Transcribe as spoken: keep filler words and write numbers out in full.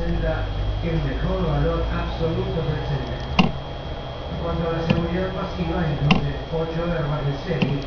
presenta el mejor valor absoluto del celular. En cuanto a la seguridad pasiva, incluye ocho airbags de serie